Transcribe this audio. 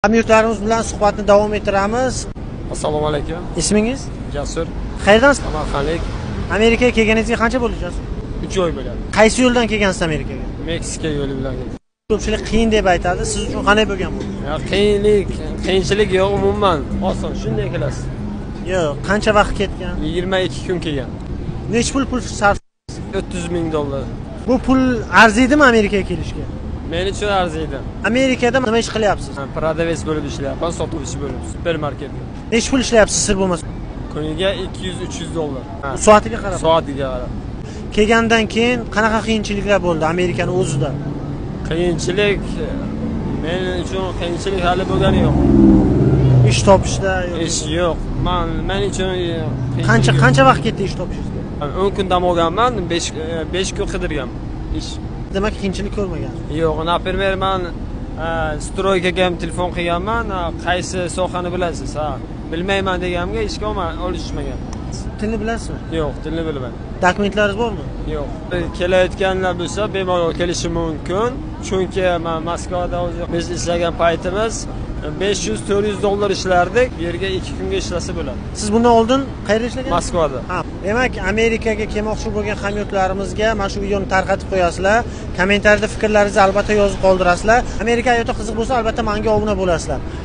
Hamyurtlarimiz bilan suhbatni davom ettiramiz. Assalomu alaykum. Ismingiz? Jasur. Qayerdan? Samarqandlik. Amerikaga kelganingizga qancha bo'ldi Jasur? 3 oy bo'ladi. Qaysi yo'ldan kelgansiz Amerikaga? Meksika yo'li bilan keldim. Ko'pchilik qiyin deb aytadi. Siz uchun qanday bo'lgan bu? Qiyinchilik yo'q umuman. Oson, shunday kelasiz. Yo'q, qancha vaqt ketgan? 22 kun kelgan. Nech pul sarf? $300,000. Bu pul arziydimi Amerikaga kelishga? Men uchun arziydi. Amerikada nima ish qilyapsiz? Prodaves bo'lib ishlayapman, sotuvchi bo'lib, supermarketda. Nech pul ishlayapsiz sir bo'lmasa? Kuniga $200-300. Soatiga qarab. Soatiga qarab. Kelgandan keyin qanaqa qiyinchiliklar bo'ldi Amerikaning o'zida? Qiyinchilik men uchun qiyinchilik hali bo'lgani yo'q. Ish topishda Ish yo'q. Men uchun qancha vaqt ketdi ish topishingizga? 10 kun dam olganman, 5 kun qidirganman ish. Demak, qiyinchilik ko'rmagan. Yo'q, например, men stroykaga ham telefon qilganman, qaysi sohani bilasiz? Bilmayman deganimga ishga olishmagan. Tilni bilasizmi? Yo'q, tilni bilmayman. Dokumentlaringiz bormi? Yo'q. Kelayotganlar bo'lsa, bemalol kelishi mumkin. Chunki men Moskvada biz ishlagan paytimiz $500-400 ishlardik. Bu yerga 2 kunga ishlasa bo'ladi. Siz bundan oldin qayerda ishlagansiz? Moskvada. Demak, Amerikaga kelmoqchi bo'lgan hamyurtlarimizga mana shu videoni tarqatib qo'yasizlar. Kommentariyada fikrlaringizni albatta yozib qoldirasizlar. Amerika hayoti qiziq bo'lsa, albatta menga obuna bo'lasizlar.